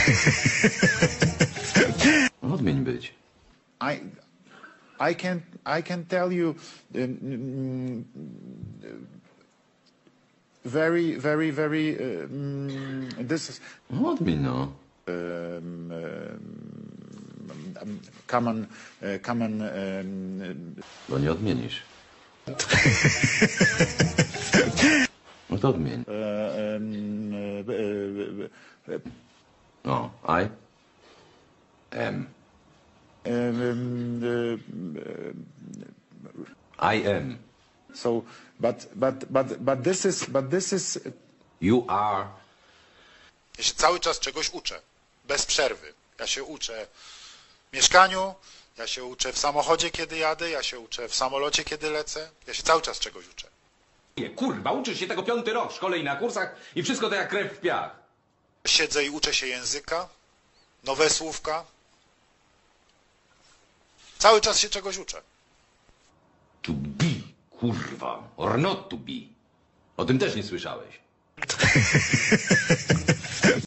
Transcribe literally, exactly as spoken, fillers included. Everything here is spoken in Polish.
Odmień być. I, I can, I can tell you um, very, very, very. Um, this is. Odmień, no. Um, um, common, uh, common. Um, Bo nie odmienisz. No to odmień. Uh, um, uh, uh, uh, No, I am. um, uh, I am. so, but, but, but, but this is, but this is. You are. Ja się cały czas czegoś uczę, bez przerwy. Ja się uczę w mieszkaniu, ja się uczę w samochodzie, kiedy jadę, ja się uczę w samolocie, kiedy lecę. Ja się cały czas czegoś uczę. Kurwa, uczysz się tego piąty rok w szkole i na kursach i wszystko to jak krew w piach. Siedzę i uczę się języka, nowe słówka. Cały czas się czegoś uczę. To be, kurwa, or not to be. O tym też nie słyszałeś.